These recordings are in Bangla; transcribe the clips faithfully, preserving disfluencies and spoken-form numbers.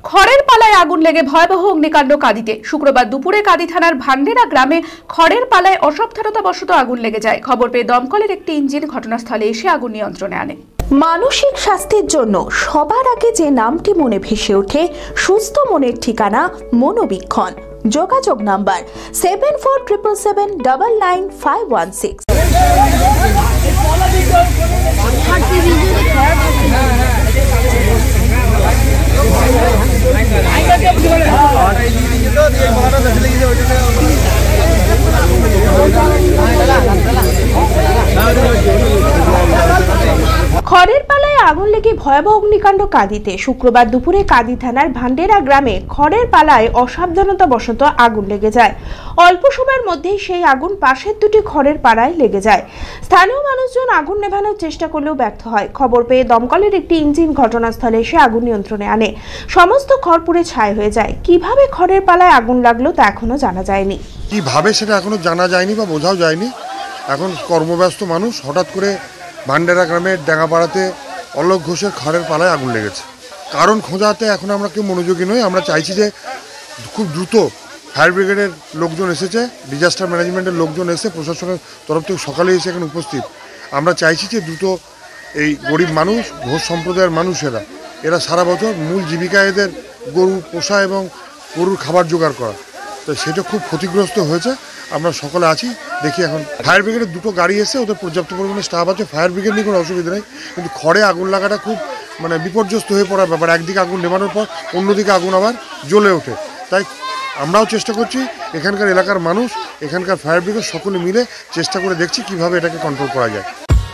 খড়ের পালায় আগুন লেগে ভয়াবহ অগ্নিকাণ্ড কাঁদিতে। শুক্রবার দুপুরে কাঁদি থানার ভান্ডেরা গ্রামে খড়ের পালায় অসাবধানতাবশত আগুন লেগে যায়। খবর পেয়ে দমকলের একটি ইঞ্জিন ঘটনাস্থলে এসে আগুন নিয়ন্ত্রণে আনে। মানসিক স্বাস্থ্যের জন্য সবার আগে যে নামটি মনে ভেসে ওঠে, সুস্থ মনের ঠিকানা মনোবীক্ষণ। যোগাযোগ number seven four triple seven double nine five one six. খড়ের পালায় আগুন লেগে ভয়াবহ অগ্নিকাণ্ড কাঁদিতে। শুক্রবার দুপুরে কাঁদি থানার ভান্ডেরা গ্রামে খড়ের পালায় অসাবধানতাবশত আগুন লেগে যায়। অল্প সময়ের মধ্যেই সেই আগুন পাশের দুটি খড়ের পালায় লেগে যায়। স্থানীয় মানুষজন আগুন নেভানোর চেষ্টা করলেও ব্যর্থ হয়। খবর পেয়ে দমকলের একটি ইঞ্জিন ঘটনাস্থলে এসে আগুন নিয়ন্ত্রণে আনে। সমস্ত খড় পুড়ে ছাই হয়ে যায়। কিভাবে খড়ের পালায় আগুন লাগলো তা এখনো জানা যায়নি। কিভাবে সেটা এখনো জানা যায়নি বা বোঝাও যায়নি। এখন কর্মব্যস্ত মানুষ, হঠাৎ করে ভান্ডেরা গ্রামের ডেঙ্গাপাড়াতে অলোক ঘোষের খড়ের পালায় আগুন লেগেছে। কারণ খোঁজাতে এখন আমরা কেউ মনোযোগী নই। আমরা চাইছি যে খুব দ্রুত ফায়ার ব্রিগেডের লোকজন এসেছে, ডিজাস্টার ম্যানেজমেন্টের লোকজন এসে প্রশাসনের তরফ থেকে সকালে এসে এখানে উপস্থিত। আমরা চাইছি যে দ্রুত এই গরিব মানুষ, ঘোষ সম্প্রদায়ের মানুষেরা, এরা সারা বছর মূল জীবিকা এদের গরু পোষা এবং গরুর খাবার জোগাড় করা, তো সেটা খুব ক্ষতিগ্রস্ত হয়েছে। আমরা সকলে আছি, দেখি এখন ফায়ার ব্রিগেডের দুটো গাড়ি এসে, ওদের পর্যাপ্ত পরিমাণে স্টাফ আছে। ফায়ার ব্রিগেড নিয়ে কোনো অসুবিধা নেই, কিন্তু খড়ে আগুন লাগাটা খুব মানে বিপর্যস্ত হয়ে পড়ার ব্যাপার। একদিকে আগুন নেভানোর পর অন্যদিকে আগুন আবার জ্বলে ওঠে। তাই আমরাও চেষ্টা করছি, এখানকার এলাকার মানুষ, এখানকার ফায়ার ব্রিগেড সকলে মিলে চেষ্টা করে দেখছি কিভাবে এটাকে কন্ট্রোল করা যায়।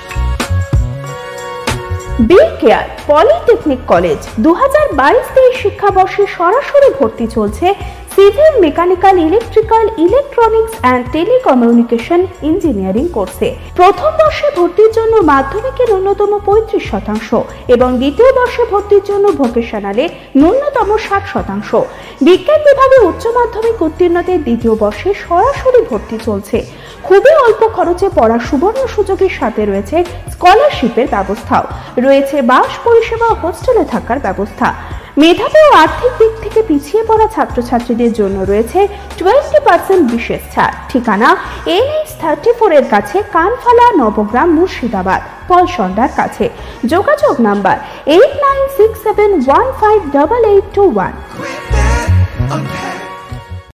বি কেয়ার পলিটেকনিক কলেজ দু হাজার বাইশ তেইশ শিক্ষাবর্ষে সরাসরি ভর্তি চলছে civil, mechanical, electrical, electronics and telecommunication engineering কোর্সে। প্রথম বর্ষে ভর্তির জন্য মাধ্যমিকের ন্যূনতম পঁয়ত্রিশ শতাংশ এবং দ্বিতীয় বর্ষে ভর্তির জন্য ভোকেশনালে ন্যূনতম ষাট শতাংশ। বিজ্ঞান বিভাগে উচ্চ মাধ্যমিক উত্তীর্ণদের দ্বিতীয় বর্ষে সরাসরি ভর্তি চলছে। খুবই অল্প খরচে পড়ার সুবর্ণ সুযোগের সাথে রয়েছে স্কলারশিপের ব্যবস্থাও। রয়েছে বাস পরিষেবা ও হোস্টেলে থাকার ব্যবস্থা। মেধাবী ও আর্থিক দিক থেকে পিছিয়ে পড়া ছাত্রছাত্রীদের জন্য রয়েছে টোয়েন্টি পার্সেন্ট বিশেষ ছাড়। ঠিকানা এন এইচ থার্টি ফোর এর কাছে, কানফালা, নবগ্রাম, মুর্শিদাবাদ, পলসন্ডার কাছে। যোগাযোগ number eight nine six seven one five double eight two one.